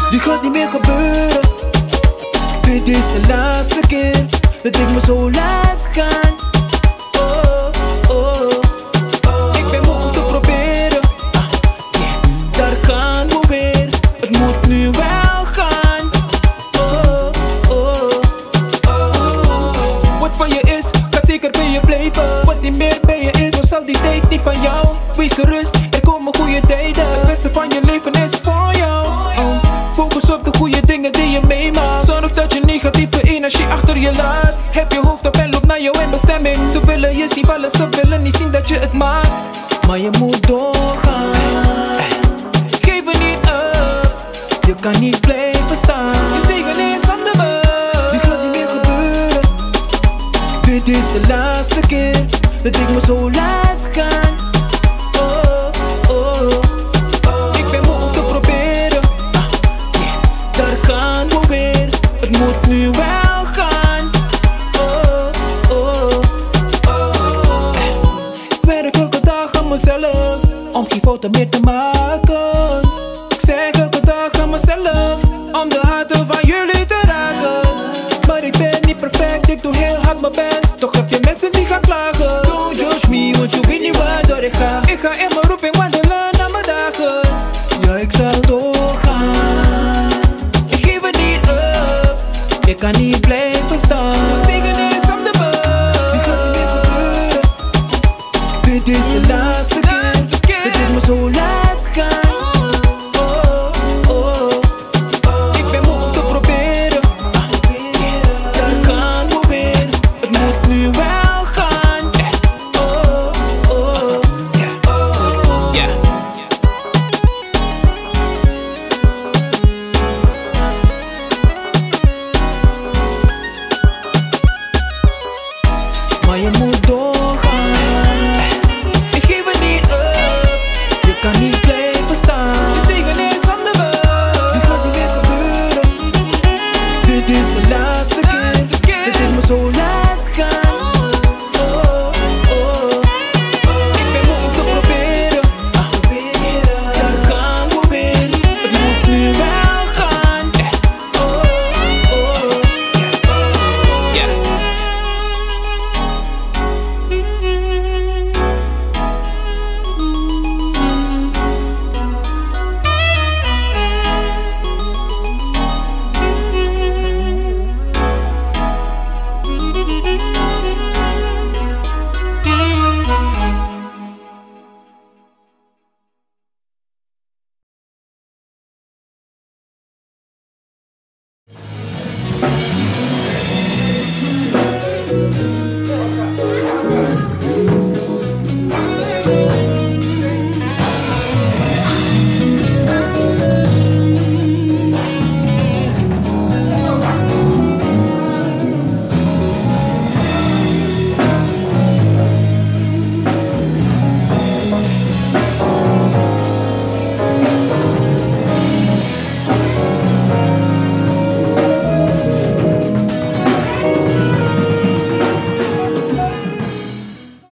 Die gaat niet meer gebeuren. Dit is de laatste keer dat ik me zo laat gaan. Ik ben moe om te proberen. Daar gaan we weer. Het moet nu wel gaan. Wat van je is, gaat zeker bij je blijven. Wat niet meer bij je is, dan zal die date niet van jou. Wees gerust, er komen goede tijden. Het beste van je leven is voor jou. Focus op de goede dingen die je meemaakt. Zorg dat je negatieve energie achter je laat. Heb je hoofd op en loop naar jouw eindbestemming. Ze willen je zien vallen, ze willen niet zien dat je het maakt. Maar je moet doorgaan. Geef het niet op. Je kan niet blijven staan. Je zegen is aan de beurt. Dit gaat niet meer gebeuren. Dit is de laatste keer dat ik me zo laat gaan. Ik ben moe om te proberen. Daar gaan we weer. Het moet nu wel gaan. Ik werk elke dag aan mezelf om geen fouten meer te maken. Ik zeg elke dag aan mezelf om de harten van jullie te raken. Maar ik ben niet perfect, ik doe heel hard mijn best. Toch heb je mensen die gaan klagen. Don't judge me, want je weet niet waardoor ik ga. Ik ga in mijn roeping wandelen naar mijn dagen. Ja, ik zal doorgaan. Ik geef het niet op. Ik kan niet blijven staan. De zegen is op de beurt. Dit gaat niet meer gebeuren. Dit is de laatste keer dat ik me zo laat gaan.